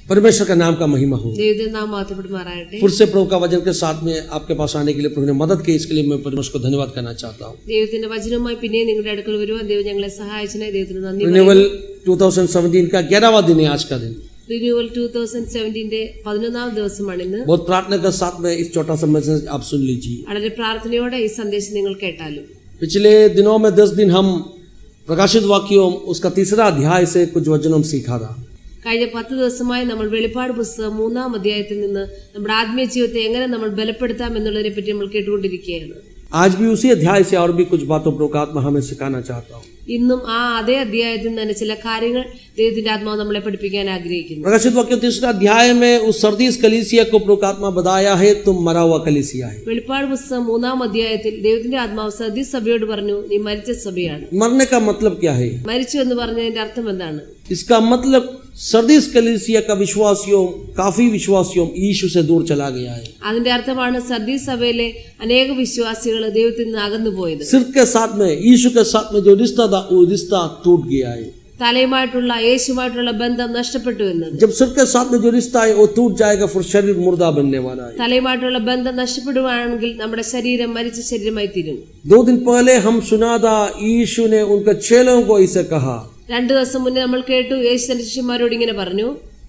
परमेश्वर का नाम का महिमा हो। ദൈവത്തിന്റെ നാമം മഹത്വപ്പെടുമാറാകട്ടെ. फिर से प्रभु का वचन के साथ में आपके पास आने के लिए प्रभु ने मदद की, इसके लिए मैं परमेश्वर को धन्यवाद करना चाहता हूँ। ദൈവത്തിന്റെ വചനവുമായി പിന്നെ നിങ്ങളുടെ അടുക്കൽ വരുവാൻ ദൈവം ഞങ്ങളെ സഹായിച്ചതിനായി ദൈവത്തിന് നന്ദി. रिन्यूअल 2017 का 11वां दिन है आज का दिन। റിന്യൂവൽ 2017 11ാം ദിവസമാണ് ഇന്ന്. बहुत प्रार्थना के साथ में इस छोटा सा मैसेज आप सुन लीजिए। വളരെ പ്രാർത്ഥനയോടെ ഈ സന്ദേശം നിങ്ങൾ കേട്ടാലും. पिछले दिनों में 10 दिन हम प्रकाशित वाक्यों उसका 3रा अध्याय से कुछ वचनों सीखा था। കഴിഞ്ഞ 10 ദിവസമായി നമ്മൾ വെളിപ്പാട് പുസ്തകം 3ാം അധ്യായത്തിൽ നിന്ന് നമ്മുടെ ആത്മീയ ജീവിതത്തെ എങ്ങനെ നമ്മൾ ബലപ്പെടുത്താം എന്നുള്ളതിനെ പറ്റി നമ്മൾ കേട്ടുകൊണ്ടിരിക്കുകയാണ്. आज भी उसी अध्याय से और भी कुछ बातों प्रभु का आत्मा हमें सिखाना चाहता हूँ। ഇന്നും ആ അതേ അധ്യായത്തിൽ തന്നെ ചില കാര്യങ്ങൾ ദൈവത്തിന്റെ ആത്മാവ് നമ്മളെ പഠിപ്പിക്കാൻ ആഗ്രഹിക്കുന്നു. प्रकाशित वाक्य 3रा अध्याय में उस सरदीस कलीसिया को प्रभु का आत्मा बताया है, तुम मरा हुआ कलीसिया है। വെളിപ്പാട് പുസ്തകം 3ാം അധ്യായത്തിൽ ദൈവത്തിന്റെ ആത്മാവ് സർദീസ് സഭയോട് പറഞ്ഞു, നീ മരിച്ച സഭയാണ്. मरने का मतलब क्या है? മരിച്ചു എന്ന് പറഞ്ഞതിന്റെ അർത്ഥം എന്താണ്? इसका मतलब सरदीस कलीसिया का विश्वासियों, काफी विश्वासियों यीशु से दूर चला गया है। അതിന്റെ അർത്ഥമാണ് സർദീസ് സഭയിലെ അനേക വിശ്വാസികൾ ദൈവത്തിൽ നിന്ന് അകന്നു പോയത്. सिर के साथ में यीशु के साथ में जो रिश्ता था वो रिश्ता टूट गया है। തലയുമായിട്ടുള്ള യേശുമായിട്ടുള്ള ബന്ധം നഷ്ടപ്പെട്ടു എന്നത്. जब सिर के साथ में जो रिश्ता है वो टूट जाएगा, फिर शरीर मुर्दा बनने वाला है। തലയുമായിട്ടുള്ള ബന്ധം നഷ്ടപ്പെടുവാണെങ്കിൽ നമ്മുടെ ശരീരം മരിച്ച ശരീരമായി തീരും. 2 दिन पहले हम सुना था यीशु ने उनके चेलों को इसे कहा, 2 ദിവസം മുന്നേ നമ്മൾ കേട്ടു യേശു തന്റെ ശിഷ്യന്മാരോട് ഇങ്ങനെ പറഞ്ഞു,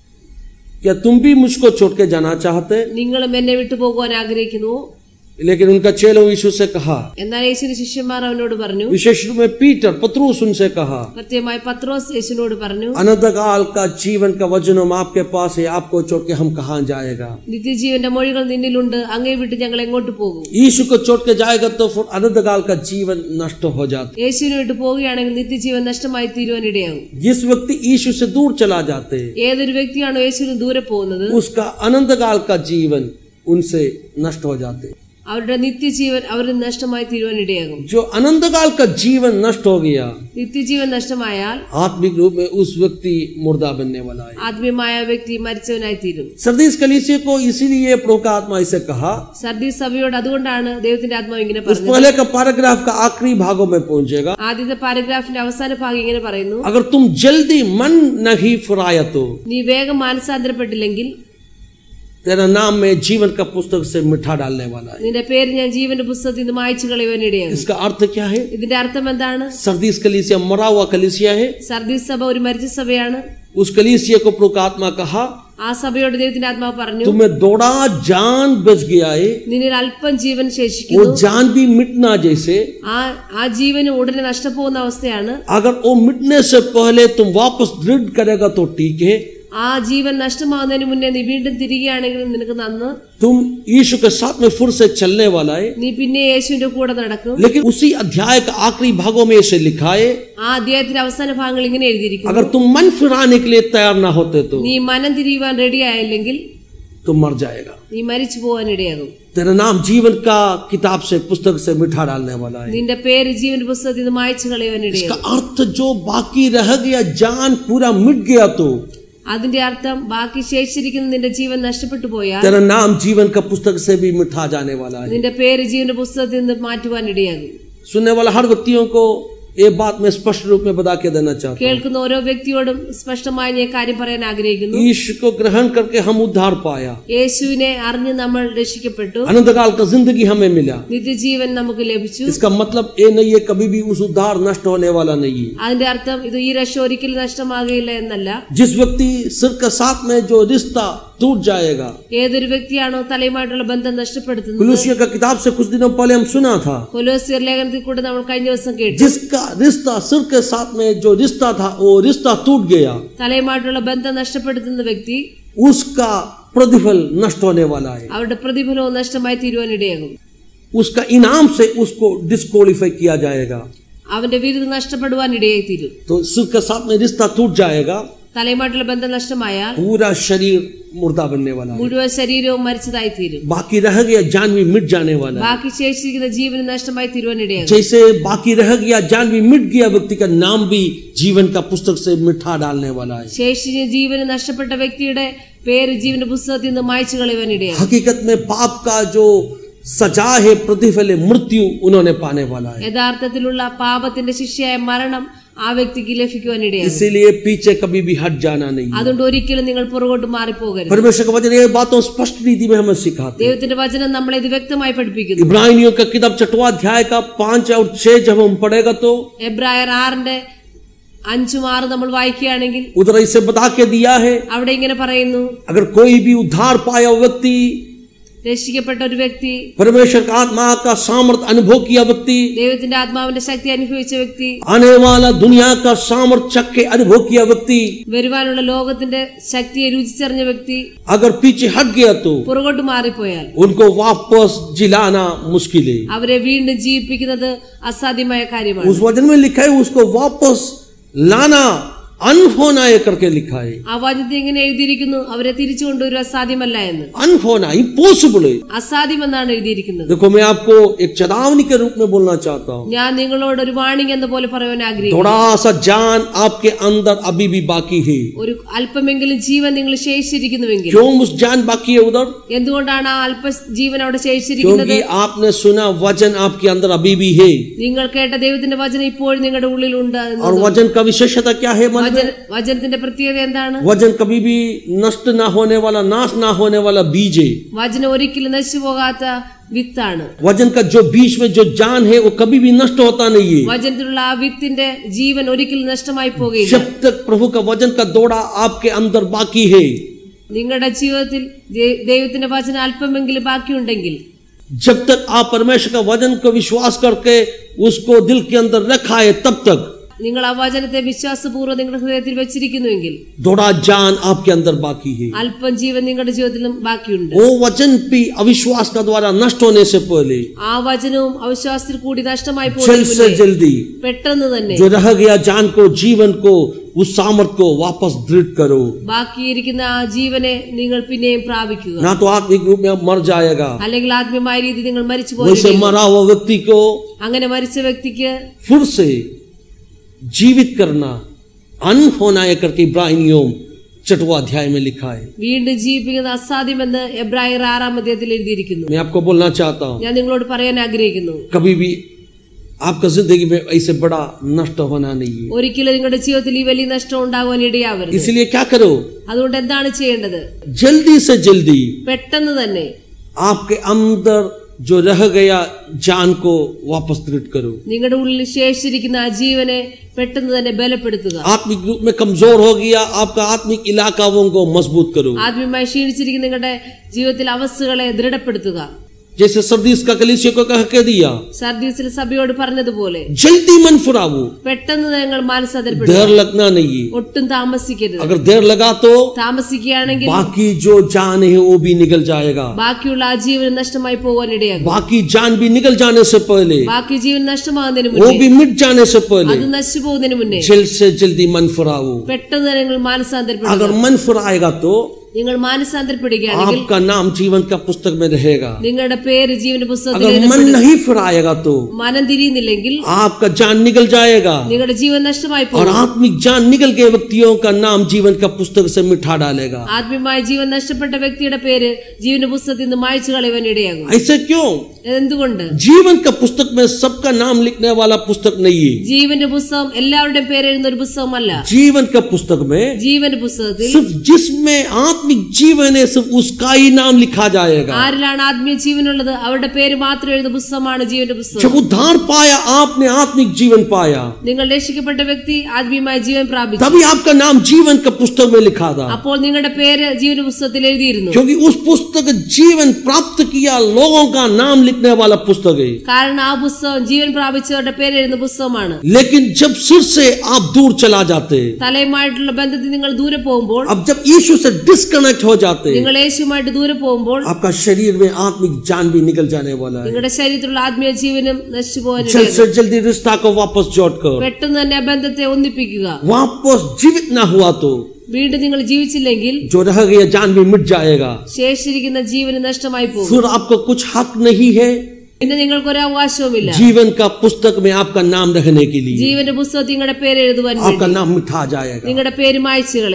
क्या तुम भी मुझको छोड़ के जाना चाहते? നിങ്ങളും എന്നെ വിട്ടു പോകുവാൻ ആഗ്രഹിക്കുന്നു? लेकिन उनका चेलों यीशु से कहा, എന്നാൽ യേശുവിന്റെ ശിഷ്യന്മാർ അവനോട് പറഞ്ഞു, विशेष रूप में पीटर पत्रुस उनसे कहा, പ്രത്യേകമായി പത്രോസ് യേശുവിനോട് പറഞ്ഞു, अनंतकाल का जीवन का वचन आपके पास है, आपको छोड़ के हम कहाँ जाएगा? നിത്യജീവന്റെ മൊഴികൾ നിന്നിലുണ്ട്, അങ്ങേ വിട്ട് ഞങ്ങൾ എങ്ങോട്ട് പോകും? यीशु को छोड़ के जाएगा तो फिर अनंतकाल का जीवन नष्ट हो जाता। യേശുവിനെ വിട്ട് പോവുകയാണെങ്കിൽ നിത്യജീവൻ നഷ്ടമായി തീരുവാൻ ഇടയാകും. जिस व्यक्ति यीशु से दूर चला जाते ഏതൊരു വ്യക്തിയാണോ യേശുവിന് ദൂരെ പോകുന്നത്, उसका अनंतकाल का जीवन उनसे नष्ट हो जाते। അവരുടെ നിത്യജീവൻ അവരിൽ നഷ്ടമായി തീരുവാൻ ഇടയാകും. जो अनंतकाल का जीवन नष्ट हो गया, നിത്യജീവൻ നഷ്ടമായാൽ आत्मिक रूप में उस व्यक्ति मुर्दा बनने वाला है। ആത്മീയമായ വ്യക്തി മരിച്ചവനായി തീരും. सरदीस कलीसिया को इसीलिए प्रभु का आत्मा इसे कहा, സർദീസ് സഭയോട് അതുകൊണ്ടാണ് ദൈവത്തിന്റെ ആത്മാവ് ഇങ്ങനെ उस പറഞ്ഞത്. पहले का पैराग्राफ का आखिरी भागों में पहुंचेगा, ആദ്യത്തെ പാരഗ്രാഫിന്റെ അവസാന ഭാഗം ഇങ്ങനെ പറയുന്നു, अगर तुम जल्दी मन नहीं फिराया तो നീ വേഗം മാനസാന്തരപ്പെട്ടില്ലെങ്കിൽ तेरा नाम में जीवन का पुस्तक से मिठा डालने वाला है। നിന്റെ പേര് ഞാൻ ജീവന്റെ പുസ്തകത്തിൽ നിന്ന് മായ്ച്ചു കളയുവാൻ ഇടയാകും. इसका अर्थ क्या है? ഇതിന്റെ അർത്ഥം എന്താണ്? सरदीस कलीसिया मरा हुआ कलीसिया है। സർദീസ് സഭ ഒരു മരിച്ച സഭയാണ്. उस कलीसिया को प्रभु का आत्मा कहा, ആ സഭയോട് ദൈവത്തിന്റെ ആത്മാവ് പറഞ്ഞു, तुम्हें थोड़ा जान बच गया है, നിന്നിൽ അല്പം ജീവൻ वो ശേഷിക്കുന്നു. जान भी मिटना जैसे, ആ ജീവന് ഉടനെ നഷ്ടപ്പോകുന്ന അവസ്ഥയാണ്. अगर वो मिटने से पहले तुम वापस दृढ़ करेगा तो ठीक है। ആ ജീവൻ നഷ്ടമാകുന്നതിന് മുന്നേ നീ വീണ്ടും തിരികെയാണെങ്കിൽ നിനക്ക് നന്ന്. तुम यीशु के साथ में फिर से चलने वाला है। നീ പിന്നെ യേശുവിന്റെ കൂടെ നടക്കും. लेकिन उसी अध्याय का आखिरी भागों में इसे लिखा है, ആ അധ്യായത്തിന്റെ അവസാന ഭാഗങ്ങൾ ഇങ്ങനെ എഴുതിയിരിക്കുന്നു, अगर तुम मन फिराने के लिए तैयार ना होते तो നീ മനം തിരിയുവാൻ റെഡി ആയില്ലെങ്കിൽ तुम मर जाएगा। നീ മരിച്ചു പോകാൻ ഇടയാകും. तेरा नाम जीवन का किताब से, पुस्तक से मिठा डालने वाला है। നിന്റെ പേര് ജീവന്റെ പുസ്തകത്തിൽ നിന്ന് മായ്ച്ചു കളയുവാൻ इसका ഇടയാകും. अर्थ जो बाकी रह गया, जान पूरा मिट गया तो അതിന്റെ അർത്ഥം ബാക്കി ശേഷിച്ചിരിക്കുന്ന നിന്റെ ജീവൻ നഷ്ടപ്പെട്ടു പോയാൽ तेरा नाम जीवन का पुस्तक से भी मिठा जाने वाला है। നിന്റെ പേര് ജീവന്റെ പുസ്തകത്തിൽ നിന്ന് മാറ്റുവാൻ ഇടയാകും. सुनने वाला हर व्यक्तियों को ये बात मैं स्पष्ट रूप में बता के देना चाहता हूँ। കേൾക്കുന്ന ഓരോ വ്യക്തിയോടും സ്പഷ്ടമായി ഞാൻ കാര്യം പറയാൻ ആഗ്രഹിക്കുന്നു. यीशु को ग्रहण करके हम उद्धार पाया, യേശുവിനെ അറിഞ്ഞ് നമ്മൾ രക്ഷിക്കപ്പെട്ടു, अनंतकाल का जिंदगी हमें मिला। നിത്യജീവൻ നമുക്ക് ലഭിച്ചു. इसका मतलब ये नहीं है कभी भी उस उद्धार नष्ट होने वाला नहीं है। അതിന്റെ അർത്ഥം ഇത് ഈ രക്ഷ ഒരിക്കലും നഷ്ടമാകുകയില്ല എന്നല്ല. जिस व्यक्ति सिर के साथ में जो रिश्ता टूट जाएगा, ഏതൊരു വ്യക്തിയാണോ തലയുമായിട്ടുള്ള ബന്ധം നഷ്ടപ്പെടുത്തുന്നത്, कुलुसिया का किताब से कुछ दिनों पहले हम सुना था, കൊലോസ്യർ ലേഖനത്തിൽ കൂടെ നമ്മൾ കഴിഞ്ഞ ദിവസം കേട്ടു, जिसका रिश्ता सिर के साथ में जो रिश्ता था वो रिश्ता टूट गया, തലയുമായിട്ടുള്ള ബന്ധം നഷ്ടപ്പെടുത്തുന്ന വ്യക്തി उसका प्रतिफल नष्ट होने वाला है। അവരുടെ പ്രതിഫലവും നഷ്ടമായി തീരുവാൻ ഇടയാകും. उसका इनाम से उसको डिस्क्वालीफाई किया जाएगा। അവന്റെ വിരുദ്ധ നഷ്ടപ്പെടുവാൻ ഇടയായി തീരും. तो सिर के साथ में रिश्ता टूट जाएगा, തലയുമായിട്ടുള്ള ബന്ധം നഷ്ടമായാൽ पूरा शरीर मुर्दा बनने वाला है। മുഴുവൻ ശരീരവും മരിച്ചതായി തീരും. बाकी रह गया जान भी मिट जाने वाला है। ബാക്കി ശേഷിക്കുന്ന ജീവന് നഷ്ടമായി തീരുവാൻ ഇടയാകും. जैसे बाकी रह गया जान भी मिट गया, व्यक्ति का नाम भी जीवन का पुस्तक से मिठा डालने वाला है। ശേഷിച്ച ജീവന് നഷ്ടപ്പെട്ട വ്യക്തിയുടെ പേര് ജീവന്റെ പുസ്തകത്തിൽ നിന്ന് മായ്ച്ചു കളയുവാൻ ഇടയാകും. हकीकत में पाप का जो सजा है, प्रतिफल है, मृत्यु उन्होंने पाने वाला है। യഥാർത്ഥത്തിലുള്ള പാപത്തിന്റെ ശിക്ഷയായ മരണം ആ വ്യക്തിക്ക് ലഭിക്കുവാനിടയാണ്. इसीलिए पीछे कभी भी हट जाना नहीं. അതുകൊണ്ട് ഒരിക്കലും നിങ്ങൾ പുറകോട്ട് മാറിപ്പോകരുത്. परमेश्वर का वचन ये बातों स्पष्ट रीति में हमें सिखाते हैं. ദൈവത്തിന്റെ വചനം നമ്മളെ ഇത് വ്യക്തമായി പഠിപ്പിക്കുന്നു. इब्रानियों का किताब 6वां अध्याय का 5 और 6 जब हम पढ़ेगा तो എബ്രായർ 6ന്റെ 5-6 നമ്മൾ വായിക്കുകയാണെങ്കിൽ उधर इसे बता के दिया है. അവിടെ ഇങ്ങനെ പറയുന്നു, अगर कोई भी उद्धार पाया व्यक्ति, രക്ഷിക്കപ്പെട്ട ഒരു വ്യക്തി, परमेश्वर का आत्मा का सामर्थ अनुभव किया व्यक्ति, ദൈവത്തിന്റെ ആത്മാവിന്റെ ശക്തി അനുഭവിച്ച വ്യക്തി, आने वाला दुनिया का सामर्थ चख के अनुभव किया व्यक्ति, വരുവാനുള്ള ലോകത്തിന്റെ ശക്തിയെ രുചിച്ചറിഞ്ഞ വ്യക്തി अगर पीछे हट गया तो പുറകോട്ട് മാറിപ്പോയാൽ उनको वापस जिलाना मुश्किल है. അവരെ വീണ്ടും ജീവിപ്പിക്കുന്നത് അസാധ്യമായ കാര്യമാണ്. उस वचन में लिखा है उसको वापस लाना अनहोना है करके लिखा है. ആ വചനത്തിൽ ഇങ്ങനെ എഴുതിയിരിക്കുന്നു, അവരെ തിരിച്ചു കൊണ്ടുവരുക അസാധ്യമല്ല എന്ന്. अनहोना इम्पॉसिबल है. അസാധ്യമെന്നാണ് എഴുതിയിരിക്കുന്നത്. देखो मैं आपको एक चेतावनी के रूप में बोलना चाहता हूँ. ഞാൻ നിങ്ങളോട് ഒരു വാണിംഗ് എന്ന പോലെ പറയാൻ ആഗ്രഹിക്കുന്നു. थोड़ा सा जान आपके अंदर अभी भी बाकी है. ഒരു അല്പമെങ്കിലും ജീവൻ നിങ്ങൾ ശേഷിച്ചിരിക്കുന്നുവെങ്കിൽ. क्यों उस जान बाकी है उधर? എന്തുകൊണ്ടാണ് ആ അല്പ ജീവൻ അവിടെ ശേഷിച്ചിരിക്കുന്നത്? क्योंकि आपने सुना वचन आपके अंदर अभी भी है. നിങ്ങൾ കേട്ട ദൈവത്തിന്റെ വചനം ഇപ്പോഴും നിങ്ങളുടെ ഉള്ളിലുണ്ട്. और वचन का विशेषता क्या है? വചനത്തിന്റെ പ്രത്യേകത എന്താണ്? वचन कभी भी नष्ट ना होने वाला, नाश ना होने वाला बीज है. വചനം ഒരിക്കലും നശിച്ചു പോകാത്ത വിത്താണ്. वचन का जो बीज में जो जान है वो कभी भी नष्ट होता नहीं है. വചനത്തിലുള്ള ആ വിത്തിന്റെ ജീവൻ ഒരിക്കലും നഷ്ടമായി പോകുകയില്ല. जब तक प्रभु का वचन का दौड़ा आपके अंदर बाकी है, നിങ്ങളുടെ ജീവിതത്തിൽ ദൈവത്തിന്റെ വചനം അല്പമെങ്കിലും ബാക്കിയുണ്ടെങ്കിൽ, जब तक आप परमेश्वर का वचन को विश्वास करके उसको दिल के अंदर रखा है, तब तक നിങ്ങൾ ആ വചനത്തെ വിശ്വാസപൂർവ്വം നിങ്ങളുടെ ഹൃദയത്തിൽ വെച്ചിരിക്കുന്നുവെങ്കിൽ थोड़ा जान आपके अंदर बाकी है. അല്പം ജീവൻ നിങ്ങളുടെ ജീവിതത്തിലും ബാക്കിയുണ്ട്. वो वचन भी अविश्वास का द्वारा नष्ट होने से पहले ആ വചനവും അവിശ്വാസത്തിൽ കൂടി നഷ്ടമായി जल्द से जल्दी പെട്ടെന്ന് തന്നെ जो रह गया जान को, जीवन को, उस सामर्थ को वापस दृढ़ करो. ബാക്കിയിരിക്കുന്ന ആ ജീവനെ നിങ്ങൾ പിന്നെയും പ്രാപിക്കുക. ना तो आत्मिक रूप में मर जाएगा, അല്ലെങ്കിൽ ആത്മീയമായ രീതി നിങ്ങൾ മരിച്ചു वैसे പോകും. मरा हुआ व्यक्ति को അങ്ങനെ മരിച്ച വ്യക്തിക്ക് फिर से जीवित करना अनहोना है करके इब्रानियों 6वां अध्याय में लिखा है. വീണ്ടും ജീവിപ്പിക്കുന്നത് അസാധ്യമെന്ന് എബ്രായർ 6-ാം അധ്യായത്തിൽ എഴുതിയിരിക്കുന്നു. मैं आपको बोलना चाहता हूँ, ഞാൻ നിങ്ങളോട് പറയാൻ ആഗ്രഹിക്കുന്നു, कभी भी आपका जिंदगी में ऐसे बड़ा नष्ट होना नहीं है. ഒരിക്കലും നിങ്ങളുടെ ജീവിതത്തിൽ ഈ വലിയ നഷ്ടം ഉണ്ടാകുവാൻ ഇടയാവരുത്. इसलिए क्या करो, അതുകൊണ്ട് എന്താണ് ചെയ്യേണ്ടത്? जल्दी से जल्दी പെട്ടെന്ന് തന്നെ आपके अंदर जो रह गया जान को वापस दृढ़ करो. നിങ്ങളുടെ ഉള്ളിൽ ശേഷിച്ചിരിക്കുന്ന ആ ജീവനെ പെട്ടെന്ന് തന്നെ ബലപ്പെടുത്തുക. आत्मिक रूप में कमजोर हो गया आपका आत्मिक इलाकाओं को मजबूत करो. ആത്മീയമായി ക്ഷീണിച്ചിരിക്കുന്ന നിങ്ങളുടെ ജീവിതത്തിൽ അവസ്ഥകളെ ദൃഢപ്പെടുത്തുക. जैसे सर्दीस का कलीसिया को कह के दिया, സർദീസിൽ സഭയോട് പറഞ്ഞതുപോലെ जल्दी मन फुरावो, പെട്ടെന്ന് നിങ്ങൾ മാനസാന്തരപ്പെടുക. देर लगना नहीं है. ഒട്ടും താമസിക്കരുത്. अगर देर लगा तो താമസിക്കുകയാണെങ്കിൽ बाकी जो जान है वो भी निकल जाएगा. ബാക്കിയുള്ള ആ ജീവൻ നഷ്ടമായി പോകാൻ ഇടയാകും. बाकी जान भी निकल जाने से पहले, ബാക്കി ജീവൻ നഷ്ടമാകുന്നതിന് वो മുന്നേ, भी मिट जाने से पहले അത് നശിച്ചു പോകുന്നതിന് മുന്നേ जल्द से जल्दी मन फुरावो. പെട്ടെന്ന് തന്നെ നിങ്ങൾ മാനസാന്തരപ്പെടുക. अगर मन फुराएगा तो നിങ്ങൾ മാനസാന്തരപ്പെടുകയാണെങ്കിൽ आपका नाम जीवन का पुस्तक में रहेगा. നിങ്ങളുടെ പേര് ജീവന്റെ പുസ്തകത്തിൽ अगर मन नहीं फुराएगा तो മനം തിരിയുന്നില്ലെങ്കിൽ आपका जान निकल जाएगा നിങ്ങളുടെ ജീവൻ നഷ്ടമായി और പോകും. आत्मिक जान निकल के व्यक्तियों का नाम जीवन का पुस्तक से मिटा डालेगा. ആത്മീയമായ ജീവൻ നഷ്ടപ്പെട്ട വ്യക്തിയുടെ പേര് ജീവന്റെ പുസ്തകത്തിൽ നിന്ന് മായ്ച്ചു കളയുവാൻ ഇടയാകും. ऐसे क्यों? എന്തുകൊണ്ട്? जीवन का पुस्तक में सबका नाम लिखने वाला पुस्तक नहीं है. ജീവന്റെ പുസ്തകം എല്ലാവരുടെയും പേര് എഴുതുന്ന ഒരു പുസ്തകമല്ല. जीवन का पुस्तक में ജീവന്റെ പുസ്തകത്തിൽ सिर्फ जिसमें आत्मिक जीवन है सिर्फ उसका ही नाम लिखा जाएगा. ആരിലാണ് ആത്മീയ ജീവനുള്ളത് അവരുടെ പേര് മാത്രം എഴുതുന്ന പുസ്തകമാണ് ജീവന്റെ പുസ്തകം. जब उद्धार पाया आपने आत्मिक जीवन पाया, നിങ്ങൾ രക്ഷിക്കപ്പെട്ട വ്യക്തി ആത്മീയമായ ജീവൻ പ്രാപിച്ചു. तभी आपका नाम जीवन का पुस्तक में लिखा था. അപ്പോൾ നിങ്ങളുടെ പേര് ജീവന്റെ പുസ്തകത്തിൽ എഴുതിയിരുന്നു. क्योंकि उस पुस्तक जीवन प्राप्त किया लोगों का नाम लिखने वाला पुस्तक है. കാരണം ആ പുസ്തകം ജീവൻ പ്രാപിച്ചവരുടെ പേര് എഴുതുന്ന പുസ്തകമാണ്. लेकिन जब सिर से आप दूर चला जाते, തലയുമായിട്ടുള്ള ബന്ധത്തിൽ നിങ്ങൾ ദൂരെ പോകുമ്പോൾ, अब जब यीशु से डिस्कनेक्ट हो जाते, നിങ്ങൾ യേശുവുമായിട്ട് ദൂരെ പോകുമ്പോൾ आपका शरीर में आत्मिक जान भी निकल जाने वाला है. നിങ്ങളുടെ ശരീരത്തിലുള്ള ആത്മീയ ജീവനും നശിച്ചു പോകാൻ जल्द से जल्दी रिश्ता को वापस जोड़कर പെട്ടെന്ന് തന്നെ ആ ബന്ധത്തെ ഒന്നിപ്പിക്കുക. वापस जीवित ना हुआ तो വീണ്ടും നിങ്ങൾ ജീവിച്ചില്ലെങ്കിൽ जो रह गया जान भी मिट जाएगा. ശേഷിച്ചിരിക്കുന്ന ജീവന് നഷ്ടമായി പോകും. फिर आपको कुछ हक नहीं है പിന്നെ നിങ്ങൾക്കൊരു അവകാശവുമില്ല जीवन का पुस्तक में आपका नाम रखने के लिए. ജീവന്റെ പുസ്തകത്തിൽ നിങ്ങളുടെ പേര് എഴുതുവാൻ आपका नाम मिटा जाएगा. നിങ്ങളുടെ പേര് മായ്ച്ചു കളയും.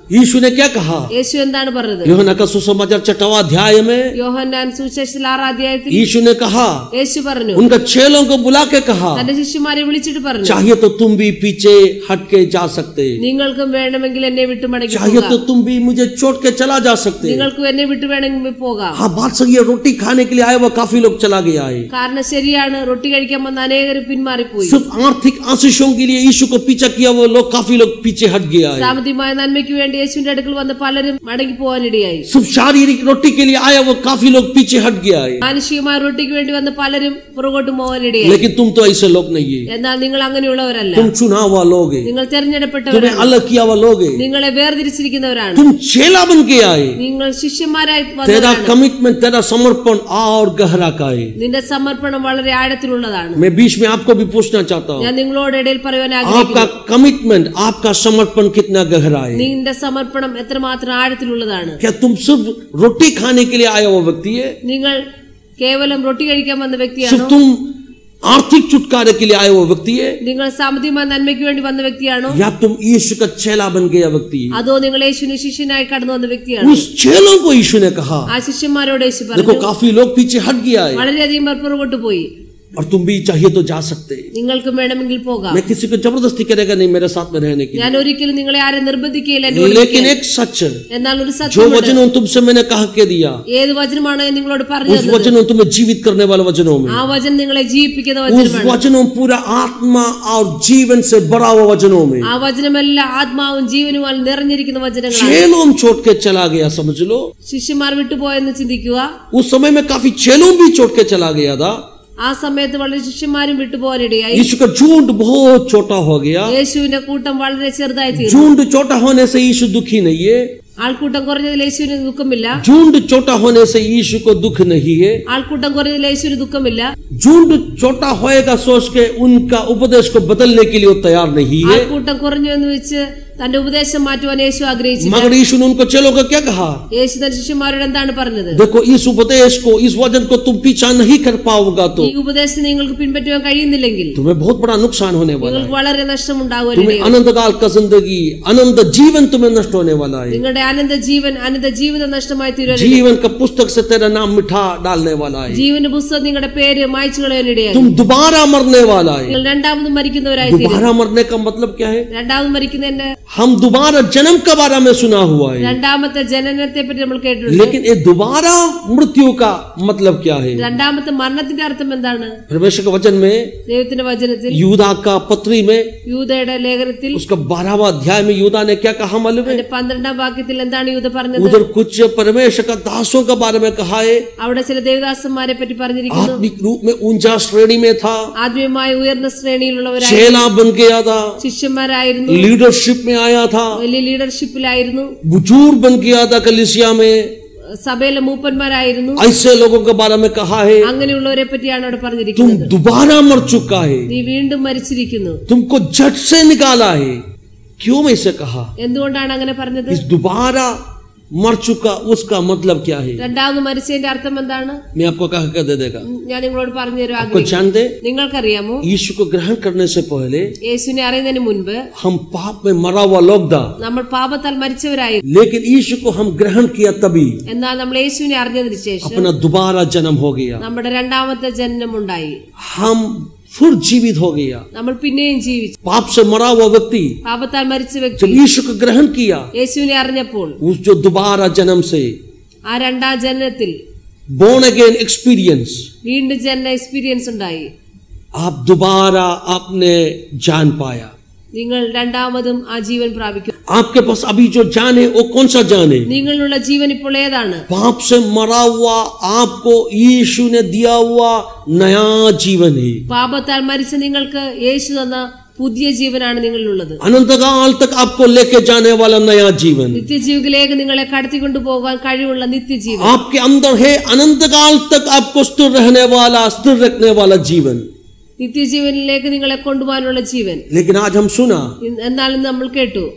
यीशु ने क्या कहा? യേശു എന്താണ് പറഞ്ഞത്? യോഹന്നാൻ का सुसमाचार 6वां अध्याय में യോഹന്നാൻ സുവിശേഷത്തിൽ 6-ാം അധ്യായത്തിൽ यीशु ने कहा, യേശു പറഞ്ഞു, उनका चेलों को बुला के कहा, തന്റെ ശിഷ്യന്മാരെ വിളിച്ചിട്ട് പറഞ്ഞു, चाहिए तो तुम भी पीछे हट के जा सकते, നിങ്ങൾക്കും വേണമെങ്കിൽ എന്നെ വിട്ടു മടങ്ങി चाहिए പോകാം, तो तुम भी मुझे छोड़ के चला जा सकते। നിങ്ങൾക്കും എന്നെ വിട്ടു വേണമെങ്കിൽ പോകാം. हाँ, बात सही है, रोटी खाने के लिए आया हुआ काफी लोग चला गया है। കാരണം ശരിയാണ്, റൊട്ടി കഴിക്കാൻ വന്ന അനേകർ പിന്മാറിപ്പോയി. सिर्फ आर्थिक आशीषों के लिए यीशु को पीछा किया वो लोग काफी लोग पीछे हट गया है। സാമ്പത്തികമായ നന്മയ്ക്ക് വേണ്ടി യേശുവിന്റെ അടുക്കൽ വന്ന പലരും മടങ്ങി പോകാനിടയായി. सिर्फ शारीरिक रोटी के लिए आया वो काफी लोग पीछे हट गया है। മാനുഷികമായ റൊട്ടിക്ക് വേണ്ടി വന്ന പലരും പുറകോട്ട് പോകാനിടയായി. लेकिन तुम तो ऐसे लोग नहीं है, എന്നാൽ നിങ്ങൾ അങ്ങനെയുള്ളവരല്ല. तुम चुना हुआ लोग है, നിങ്ങൾ तुम्हें തെരഞ്ഞെടുപ്പെട്ടവരാണ്, अलग किया हुआ लोग है, നിങ്ങളെ വേർതിരിച്ചിരിക്കുന്നവരാണ്, तुम चेला बन के आए। നിങ്ങൾ ശിഷ്യന്മാരായി तेरा വന്നവരാണ്. कमिटमेंट, तेरा समर्पण और गहरा का है। നിന്റെ സമർപ്പണം വളരെ ആഴത്തിലുള്ളതാണ്. मैं बीच में आपको भी पूछना चाहता हूँ, ഞാൻ നിങ്ങളോട് ഇടയിൽ പറയാൻ आपका ആഗ്രഹിക്കുന്നു, कमिटमेंट, आपका समर्पण कितना गहरा है? നിന്റെ സമർപ്പണം എത്രമാത്രം ആഴത്തിലുള്ളതാണ്? क्या तुम सिर्फ रोटी खाने के लिए आया हुआ व्यक्ति है? നിങ്ങൾ കേവലം റൊട്ടി കഴിക്കാൻ വന്ന सिर्फ വ്യക്തിയാണോ? तुम आर्थिक छुटकारे के लिए आया हुआ व्यक्ति है? നിങ്ങൾ സാമ്പത്തികമായ നന്മയ്ക്ക് വേണ്ടി വന്ന വ്യക്തിയാണോ? या तुम यीशु का चेला बन गया व्यक्ति है? അതോ നിങ്ങൾ യേശുവിന്റെ ശിഷ്യനായി കടന്നു വന്ന വ്യക്തിയാണോ? उस चेलों को यीशु ने कहा, ആ ശിഷ്യന്മാരോട് യേശു देखो പറഞ്ഞു, काफी लोग पीछे हट गया है വളരെയധികം പേർ പുറകോട്ട് പോയി, और तुम भी चाहिए तो जा सकते। നിങ്ങൾക്കും വേണമെങ്കിൽ പോകാം. मैं किसी को जबरदस्ती करेगा नहीं मेरे साथ में रहने की, ഞാൻ ഒരിക്കലും നിങ്ങളെ ആരും നിർബന്ധിക്കുകയില്ല, लेकिन एक सच, എന്നാൽ ഒരു जो സത്യമുണ്ട്. वचनों तुमसे मैंने कहा के दिया, ഏത് വചനമാണോ ഞാൻ നിങ്ങളോട് उस പറഞ്ഞത്, वचनों तुम्हें जीवित करने वाले वचनों में, ആ वचन നിങ്ങളെ ജീവിപ്പിക്കുന്ന उस വചനമാണ്. वचनों पूरा आत्मा और जीवन से भरा हुआ वचनों में। ആ വചനമെല്ലാം ആത്മാവും ജീവനുമായി നിറഞ്ഞിരിക്കുന്ന വചനങ്ങളാണ്. चेलों छोड़ के चला गया, समझ लो। ശിഷ്യന്മാർ വിട്ടുപോയെന്ന് ചിന്തിക്കുക. उस समय में काफी चेलों भी छोड़ के चला गया था। ആ സമയത്ത് വളരെ ശിഷ്യന്മാരും വിട്ടുപോകാനിടയായി. यीशु का झुंड बहुत छोटा हो गया। യേശുവിന്റെ കൂട്ടം വളരെ ചെറുതായി തീർന്നു. झुंड छोटा होने से यीशु दुखी नहीं है, ആൾക്കൂട്ടം കുറഞ്ഞതിൽ യേശുവിന് ദുഃഖമില്ല. झुंड छोटा होने से यीशु को दुख नहीं है। ആൾക്കൂട്ടം കുറഞ്ഞതിൽ യേശുവിന് ദുഃഖമില്ല. झुंड छोटा होएगा सोच के उनका उपदेश को बदलने के लिए वो तैयार नहीं है। ആൾക്കൂട്ടം കുറഞ്ഞു എന്ന് വെച്ച് തന്റെ ഉപദേശം മാറ്റുവാൻ യേശു ആഗ്രഹിച്ചില്ല. मगर यीशु ने उनको चेलों को क्या कहा? യേശു തന്റെ ശിഷ്യന്മാരോട് എന്താണ് പറഞ്ഞത്? देखो इस उपदेश को, इस वचन को तुम पीछा नहीं कर पाओगा तो ഈ ഉപദേശം നിങ്ങൾക്ക് പിൻപറ്റുവാൻ കഴിയുന്നില്ലെങ്കിൽ तुम्हें बहुत बड़ा नुकसान होने वाला നിങ്ങൾക്ക് है। വളരെ നഷ്ടം तुम्हें ഉണ്ടാകുവാനിടയായി. अनंत काल का जिंदगी, अनंत जीवन तुम्हें नष्ट होने वाला है। നിങ്ങളുടെ അനന്ത ജീവിതം നഷ്ടമായി തീരുവാൻ, जीवन का पुस्तक से तेरा नाम मिठा डालने वाला है। ജീവന്റെ പുസ്തകം നിങ്ങളുടെ പേര് മായ്ച്ചു കളയാനിടയായി. तुम दोबारा मरने वाला है। നിങ്ങൾ രണ്ടാമതും മരിക്കുന്നവരായി തീരും. दोबारा मरने का मतलब क्या है? രണ്ടാമതും മരിക്കുന്നതിന്റെ हम दोबारा जन्म के बारे में सुना हुआ है, രണ്ടാമത്തെ ജനനത്തെ പറ്റി നമ്മൾ കേട്ടിട്ടുണ്ട്. लेकिन ये दोबारा मृत्यु का मतलब क्या है? രണ്ടാമത്തെ മരണത്തിന്റെ അർത്ഥം എന്താണ്? परमेश्वर के वचन में, ദൈവത്തിന്റെ വചനത്തിൽ, यूदा का पत्री में, യൂദയുടെ ലേഖനത്തിൽ उसका 12वां अध्याय में यूदा ने क्या कहा मालूम है? 12ാം വാക്യത്തിൽ എന്താണ് യൂദ പറഞ്ഞത്? उधर कुछ परमेश्वर का दासों के बारे में कहा है। അവിടെ ചില ദേവദാസന്മാരെ പറ്റി പറഞ്ഞിരിക്കുന്നു. आत्मिक रूप में ऊंचा श्रेणी में था, ആത്മീയമായ ഉയർന്ന ശ്രേണിയിലുള്ളവരായി, चेला बन गया था, ശിഷ്യന്മാരായിരുന്നു, लीडरशिप में आया था, വലിയ ലീഡർഷിപ്പിലായിരുന്നു, बुजुर्ग बन गया था कलीसिया में। സഭയിലെ മൂപ്പന്മാരായിരുന്നു. ऐसे लोगों के बारे में कहा है അങ്ങനെയുള്ളവരെ പറ്റിയാണ് അവിടെ तुम പറഞ്ഞിരിക്കുന്നത്. दोबारा मर चुका है, നീ വീണ്ടും മരിച്ചിരിക്കുന്നു. तुमको झट से निकाला है। क्यों ऐसे कहा? എന്തുകൊണ്ടാണ് അങ്ങനെ പറഞ്ഞത്? इस दोबारा मर चुका उसका मतलब क्या है? രണ്ടാമത് മരിച്ചതിന്റെ അർത്ഥം എന്താണ്? मैं आपको कह कर दे देगा। ഞാൻ നിങ്ങളോട് പറഞ്ഞു തരാൻ आपको ആഗ്രഹിക്കുന്നു. जान दे, നിങ്ങൾക്കറിയാമോ, यीशु को ग्रहण करने से पहले യേശുവിനെ അറിയുന്നതിന് മുൻപ് हम पाप में मरा हुआ लोग था, നമ്മൾ പാപത്താൽ മരിച്ചവരായിരുന്നു. लेकिन यीशु को हम ग्रहण किया तभी എന്നാൽ നമ്മൾ യേശുവിനെ അറിഞ്ഞതിന് ശേഷം अपना दोबारा जन्म हो गया। നമ്മുടെ രണ്ടാമത്തെ ജനനമുണ്ടായി. हम फिर जीवित हो गया। നമ്മൾ പിന്നെയും ജീവിച്ചു. पाप से मरा हुआ व्यक्ति പാപത്താൽ മരിച്ച जब വ്യക്തി यीशु को ग्रहण किया, യേശുവിനെ അറിഞ്ഞപ്പോൾ उस जो दोबारा जन्म से ആ രണ്ടാം ജനനത്തിൽ born again experience, വീണ്ടും ജനന എക്സ്പീരിയൻസ് ഉണ്ടായി. आप दोबारा आपने जान पाया। നിങ്ങൾ രണ്ടാമതും ആ ജീവൻ പ്രാപിക്കും. आपके पास अभी जो जान है वो कौन सा जान है? നിങ്ങളുള്ള ജീവൻ ഇപ്പോൾ ഏതാണ്? पाप से मरा हुआ आपको यीशु ने दिया हुआ नया जीवन है। പാപത്താൽ മരിച്ച നിങ്ങൾക്ക് യേശു തന്ന പുതിയ ജീവനാണ് നിങ്ങളിലുള്ളത്. अनंत काल तक आपको लेके जाने वाला नया जीवन, നിത്യജീവിതത്തിലേക്ക് നിങ്ങളെ കടത്തിക്കൊണ്ടു പോകാൻ കഴിവുള്ള നിത്യജീവൻ आपके अंदर है। अनंत काल तक आपको स्थिर रहने वाला, स्थिर रखने वाला जीवन। നിത്യജീവനിലേക്ക് നിങ്ങളെ കൊണ്ടുപോകാനുള്ള ജീവൻ. लेकिन आज हम सुना എന്നാൽ നമ്മൾ കേട്ടു,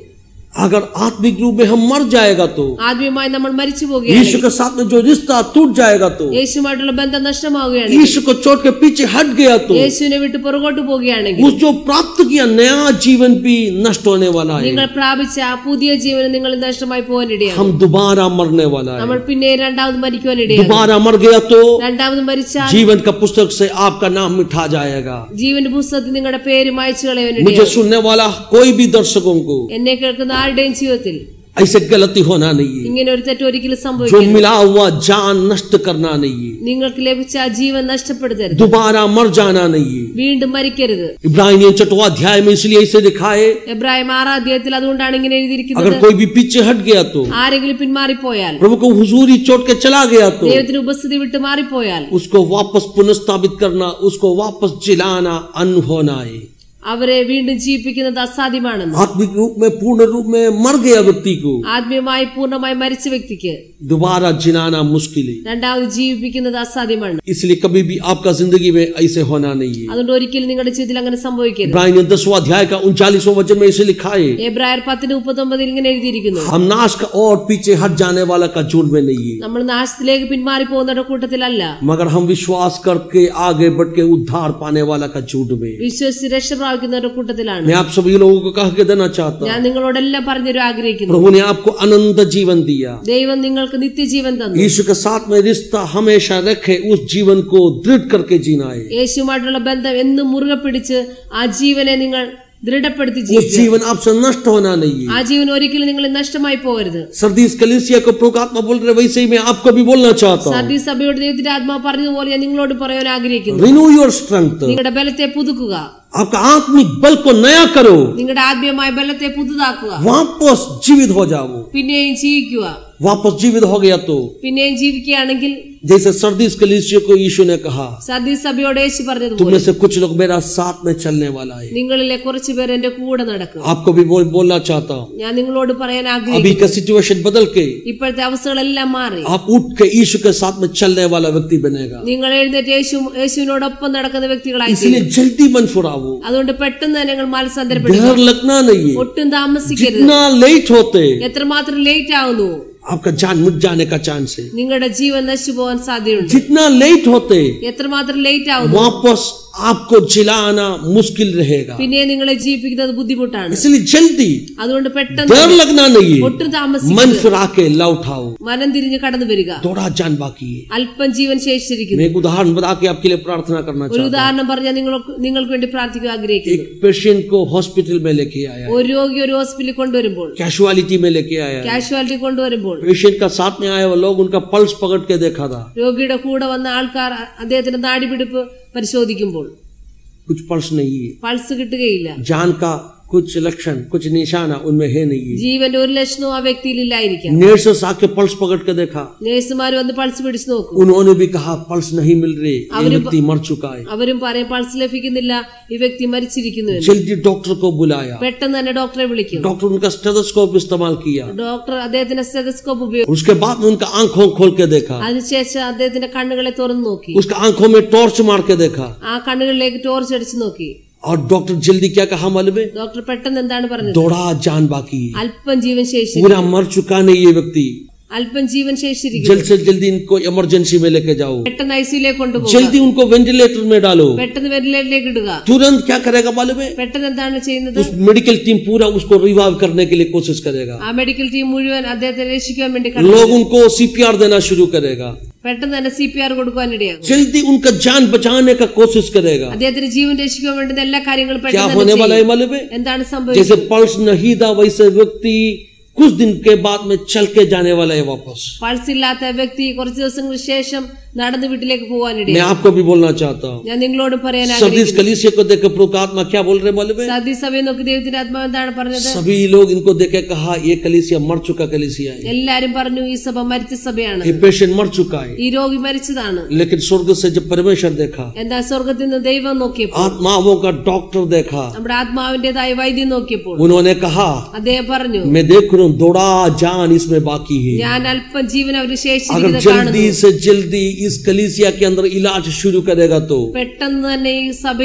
अगर आत्मिक रूप में हम मर जाएगा तो ആത്മീയമായി നമ്മൾ മരിച്ചു यीशु പോകുകയാണെങ്കിൽ के साथ में जो रिश्ता टूट जाएगा तो യേശുവുമായിട്ടുള്ള ബന്ധം നഷ്ടമാവുകയാണെങ്കിൽ यीशु को छोड़ के पीछे हट गया तो യേശുവിനെ വിട്ട് പുറകോട്ട് പോകുകയാണെങ്കിൽ उस जो प्राप्त किया नया जीवन भी नष्ट होने वाला है നിങ്ങൾ പ്രാപിച്ച ആ പുതിയ ജീവൻ നിങ്ങൾ നഷ്ടമായി പോകാനിടയാണ് हम दोबारा मरने वाला है നമ്മൾ പിന്നെ രണ്ടാമത് മരിക്കുവാനിടയാണ് दोबारा मर गया तो രണ്ടാമത് മരിച്ചാൽ जीवन का पुस्तक से आपका नाम मिटा जाएगा ജീവന്റെ പുസ്തകത്തിൽ നിങ്ങളുടെ പേര് മായ്ച്ചു मुझे കളയാനിടയാണ് सुनने वाला कोई भी दर्शकों को എന്നെ കേൾക്കുന്ന ആരുടെയും ജീവിതത്തിൽ ऐसे गलती होना नहीं है ഇങ്ങനെ ഒരു തെറ്റ് ഒരിക്കലും जो സംഭവിക്കരുത് मिला हुआ जान नष्ट करना नहीं है നിങ്ങൾക്ക് ലഭിച്ച ആ ജീവൻ നഷ്ടപ്പെടുത്തരുത് दोबारा मर जाना नहीं है വീണ്ടും മരിക്കരുത് इब्रानियों 6वां अध्याय में इसलिए इसे लिखा है എബ്രായ 6 അധ്യായത്തിൽ അതുകൊണ്ടാണ് ഇങ്ങനെ എഴുതിയിരിക്കുന്നത് अगर कोई भी पीछे हट गया तो ആരെങ്കിലും പിന്മാറിപ്പോയാൽ प्रभु को हुजूरी छोड़ के चला गया तो ദൈവത്തിന്റെ ഉപസ്ഥിതി വിട്ട് മാറിപ്പോയാൽ उसको वापस पुनर्स्थापित करना उसको वापस जिलाना अनहोना है അവരെ വീണ്ടും ജീവിപ്പിക്കുന്നത് അസാധ്യമാണെന്ന് आत्मिक रूप में पूर्ण रूप में मर गया व्यक्ति को ആത്മീയമായി പൂർണ്ണമായി മരിച്ച വ്യക്തിക്ക് दोबारा जिलाना मुश्किल है രണ്ടാമത് ജീവിപ്പിക്കുന്നത് അസാധ്യമാണ് इसलिए कभी भी आपका जिंदगी में ऐसे होना नहीं है അതുകൊണ്ട് ഒരിക്കലും നിങ്ങളുടെ ജീവിതത്തിൽ അങ്ങനെ സംഭവിക്കരുത് इब्रानियों 10वां अध्याय का 39वां वचन में इसे लिखा है എബ്രായർ 10:39 ഇങ്ങനെ എഴുതിയിരിക്കുന്നു हम नाश का और पीछे हट जाने वाला का झुंड में नहीं है നമ്മൾ നാശത്തിലേക്ക് പിന്മാറി പോകുന്നവരുടെ കൂട്ടത്തിലല്ല मगर हम विश्वास करके आगे बढ़ के उद्धार पाने वाला का झुंड में വിശ്വസിച്ച് രക്ഷ പ്രാപിക്കുന്നവരുടെ കൂട്ടത്തിലാണ് मैं आप सभी लोगों को कह के देना चाहता ഞാൻ हूँ നിങ്ങളോടെല്ലാം പറഞ്ഞു തരാൻ ആഗ്രഹിക്കുന്നു प्रभु ने आपको अनंत जीवन दिया ദൈവം നിങ്ങൾക്ക് നിത്യജീവൻ തന്നു यीशु के साथ में रिश्ता हमेशा रखे उस जीवन को दृढ़ करके जीना है യേശുവുമായിട്ടുള്ള ബന്ധം എന്നും മുറുകെ പിടിച്ച് ആ ജീവനെ നിങ്ങൾ ദൃഢപ്പെടുത്തി उस ജീവിക്കുക जीवन आपसे नष्ट होना नहीं है ആ ജീവൻ ഒരിക്കലും നിങ്ങൾ നഷ്ടമായി പോകരുത് सर्दीस कलीसिया को प्रभु बोल रहे वैसे ही मैं आपको भी बोलना चाहता हूँ സർദീസ് സഭയോട് ദൈവത്തിന്റെ ആത്മാവ് പറഞ്ഞതുപോലെ ഞാൻ നിങ്ങളോട് പറയാൻ ആഗ്രഹിക്കുന്നു रिन्यू योर स्ट्रेंथ നിങ്ങളുടെ ബലത്തെ പുതുക്കുക आपका आत्मिक बल को नया करो നിങ്ങളുടെ ആത്മീയമായ ബലത്തെ പുതുതാക്കുക वापस जीवित हो जाओ പിന്നെയും ജീവിക്കുക वापस जीवित हो गया तो പിന്നെയും ജീവിക്കുകയാണെങ്കിൽ जैसे सर्दीस कलीसिया को यीशु ने कहा സർദീസ് സഭയോട് യേശു तुम പറഞ്ഞതുപോലെ में से कुछ लोग मेरा साथ में चलने वाला है നിങ്ങളിലെ കുറച്ചു പേർ എന്റെ കൂടെ നടക്കും आपको भी बोलना चाहता हूँ ഞാൻ നിങ്ങളോട് പറയാൻ अभी ആഗ്രഹിക്കുന്നു का सिचुएशन बदल के ഇപ്പോഴത്തെ അവസ്ഥകളെല്ലാം മാറി आप उठ के यीशु के साथ में चलने वाला व्यक्ति बनेगा നിങ്ങൾ എഴുന്നേറ്റ് യേശുവിനോടൊപ്പം നടക്കുന്ന വ്യക്തികളായി इसलिए जल्दी मन फुरावो അതുകൊണ്ട് പെട്ടെന്ന് തന്നെ നിങ്ങൾ മാനസാന്തരപ്പെടുക देर लगना नहीं है ഒട്ടും താമസിക്കരുത് जितना लेट होते എത്രമാത്രം ലേറ്റ് ആവുന്നു आपका जान मिट जाने का चांस है നിങ്ങളുടെ ജീവൻ നശിച്ചു പോകാൻ സാധ്യതയുണ്ട് जितना लेट होते എത്രമാത്രം ലേറ്റ് ആവുന്നു वापस आपको जिलाना मुश्किल रहेगा പിന്നെ നിങ്ങളെ ജീവിപ്പിക്കുന്നത് ബുദ്ധിമുട്ടാണ് इसलिए जल्दी അതുകൊണ്ട് പെട്ടെന്ന് देर लगना नहीं है ഒട്ടും मन താമസിക്കരുത് फिरा के लौटाओ മനം തിരിഞ്ഞ് കടന്നു വരിക थोड़ा जान बाकी है അല്പം ജീവൻ ശേഷിച്ചിരിക്കുന്നു मैं एक उदाहरण बता के आपके लिए प्रार्थना करना ഒരു चाहता हूँ ഉദാഹരണം പറഞ്ഞാൽ നിങ്ങൾക്ക് വേണ്ടി പ്രാർത്ഥിക്കാൻ ആഗ്രഹിക്കുന്നു एक पेशेंट को हॉस्पिटल में लेके आया ഒരു രോഗി ഒരു ഹോസ്പിറ്റലിൽ കൊണ്ടുവരുമ്പോൾ कैजुअलिटी में लेके आया കാഷ്വാലിറ്റി കൊണ്ടുവരുമ്പോൾ पेशेंट का साथ में आए वो लोग उनका पल्स पकड़ के देखा था രോഗിയുടെ കൂടെ വന്ന ആൾക്കാർ അദ്ദേഹത്തിന്റെ നാടിപിടിപ്പ് പരിശോധിക്കുമ്പോൾ कुछ पल्स नहीं है പൾസ് കിട്ടുകയില്ല जान का कुछ लक्षण कुछ निशाना उनमें है नहीं है ജീവന്റെ ഒരു ലക്ഷണവും ആ വ്യക്തിയിൽ ഇല്ലായിരിക്കാം नर्सेस आके पल्स पकड़ के देखा നേഴ്സുമാർ വന്ന് പൾസ് പിടിച്ചു നോക്കും उन्होंने भी कहा पल्स नहीं मिल रहे ये व्यक्ति मर चुका है അവരും പറയും പൾസ് ലഭിക്കുന്നില്ല ഈ വ്യക്തി മരിച്ചിരിക്കുന്നു എന്ന്. जल्दी डॉक्टर को बुलाया പെട്ടെന്ന് തന്നെ ഡോക്ടറെ വിളിക്കും डॉक्टर उनका स्टेथोस्कोप इस्तेमाल किया ഡോക്ടർ അദ്ദേഹത്തിന്റെ സ്റ്റെതസ്കോപ്പ് ഉപയോഗിക്കും उसके बाद में उनका आंखों खोल के देखा അതിനുശേഷം അദ്ദേഹത്തിന്റെ കണ്ണുകളെ തുറന്നു നോക്കി उसका आंखों में टॉर्च मार के देखा ആ കണ്ണുകളിലേക്ക് ടോർച്ച് അടിച്ചു നോക്കി और डॉक्टर जल्दी क्या कहा मालूम है ഡോക്ടർ പെട്ടെന്ന് എന്താണ് പറഞ്ഞത് थोड़ा जान बाकी है അല്പം ജീവൻ ശേഷി पूरा मर चुका नहीं ये व्यक्ति അല്പം ജീവൻ ശേഷിച്ചിരിക്കുന്നു जल्द से जल्दी इनको इमरजेंसी में लेके जाओ പെട്ടെന്ന് ഐസിയിലേക്ക് കൊണ്ടുപോകുക जल्दी उनको वेंटिलेटर में डालो പെട്ടെന്ന് വെന്റിലേറ്ററിലേക്ക് ഇടുക तुरंत क्या करेगा मालूम है പെട്ടെന്ന് എന്താണ് ചെയ്യുന്നത് उस मेडिकल टीम पूरा उसको रिवाइव करने के लिए कोशिश करेगा ആ മെഡിക്കൽ ടീം മുഴുവൻ അദ്ദേഹത്തെ രക്ഷിക്കാൻ വേണ്ടി लोग उनको सीपीआर देना शुरू करेगा പെട്ടെന്ന് തന്നെ CPR കൊടുക്കാനിടയാകും जल्दी उनका जान बचाने का कोशिश करेगा അദ്ദേഹത്തിന്റെ ജീവൻ രക്ഷിക്കാൻ വേണ്ടുന്ന എല്ലാ കാര്യങ്ങളും क्या പെട്ടെന്ന് होने തന്നെ वाला है ചെയ്യും. मालूम है എന്താണ് जैसे സംഭവിച്ചത് पल्स नहीं था वैसे व्यक्ति कुछ दिन के बाद में चल के जाने वाला है वापस പൾസ് ഇല്ലാത്ത വ്യക്തി കുറച്ച് ദിവസങ്ങൾക്ക് ശേഷം നടന്ന് വീട്ടിലേക്ക് मैं പോകാനിടയാകും आपको भी बोलना चाहता हूँ ഞാൻ നിങ്ങളോട് പറയാൻ सर्दीस ആഗ്രഹിക്കുന്നു कलीसिया को देख के प्रभु का आत्मा क्या बोल रहे मालूम है സദി സഭയെ നോക്കി ദൈവത്തിന്റെ ആത്മാവ് എന്താണ് പറഞ്ഞത് सभी लोग इनको देख के कहा ये कलीसिया मर चुका कलीसिया है എല്ലാരും പറഞ്ഞു ഈ സഭ മരിച്ച സഭയാണ് ये पेशेंट मर चुका है ഈ രോഗി മരിച്ചതാണ് लेकिन स्वर्ग से जब परमेश्वर देखा എന്താ സ്വർഗത്തിൽ നിന്ന് ദൈവം നോക്കിയപ്പോൾ आत्माओं का डॉक्टर देखा നമ്മുടെ ആത്മാവിന്റേതായ വൈദ്യം നോക്കിയപ്പോൾ उन्होंने कहा അദ്ദേഹം പറഞ്ഞു मैं देख रहा हूँ थोड़ा जान इसमें बाकी है ഞാൻ അല്പം ജീവൻ അവർ अगर ശേഷിച്ചിരിക്കുന്നത് जल्दी കാണുന്നു से जल्दी इस कलीसिया के अंदर इलाज शुरू करेगा तो പെട്ടെന്ന് തന്നെ ഈ സഭയിൽ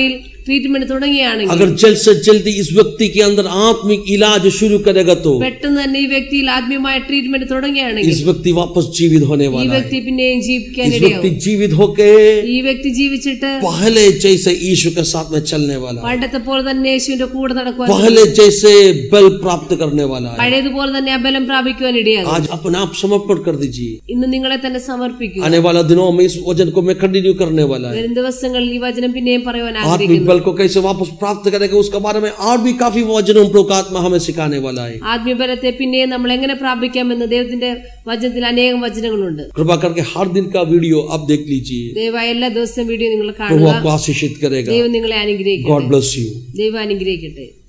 ട്രീറ്റ്മെന്റ് തുടങ്ങിയാണെങ്കിൽ, अगर जल्द से जल्दी इस व्यक्ति के अंदर आत्मिक इलाज शुरू करेगा तो പെട്ടെന്ന് തന്നെ ഈ വ്യക്തിയിൽ ആത്മീയമായ ട്രീറ്റ്മെന്റ് തുടങ്ങിയാണെങ്കിൽ इस व्यक्ति वापस जीवित होने ഈ वाला है। വ്യക്തി പിന്നെയും ജീവിക്കാൻ इस व्यक्ति ഇടയാവും. जीवित होके ഈ വ്യക്തി ജീവിച്ചിട്ട് पहले जैसे यीशु के साथ में चलने वाला है, പണ്ടത്തെ പോലെ തന്നെ യേശുവിന്റെ കൂടെ നടക്കുവാൻ, पहले जैसे बल प्राप्त करने वाला है। പഴയതുപോലെ തന്നെ ആ ബലം പ്രാപിക്കുവാൻ ഇടയാകും. आज अपना आप समर्पण कर दीजिए। ഇന്ന് നിങ്ങളെ തന്നെ സമർപ്പിക്കുക. आने वाला दिनों में इस वचन को मैं कंटिन्यू करने वाला है। വരും ദിവസങ്ങളിൽ ഈ വചനം പിന്നെയും പറയുവാൻ आत्मिक ആഗ്രഹിക്കുന്നു. बल को कैसे वापस प्राप्त करेगा उसके बारे में और भी काफी वचनों प्रकात्मा हमें सिखाने वाला है। ആത്മീയബലത്തെ പിന്നെയും നമ്മൾ എങ്ങനെ പ്രാപിക്കാമെന്ന് ദൈവത്തിന്റെ വചനത്തിൽ അനേകം വചനങ്ങളുണ്ട്. कृपा करके हर दिन का वीडियो आप देख लीजिए। ദയവായി എല്ലാ ദിവസവും വീഡിയോ നിങ്ങൾ प्रभु കാണുക. आपको आशीषित करेगा। ദൈവം നിങ്ങളെ അനുഗ്രഹിക്കട്ടെ. God bless you. ദൈവം അനുഗ്രഹിക്കട്ടെ.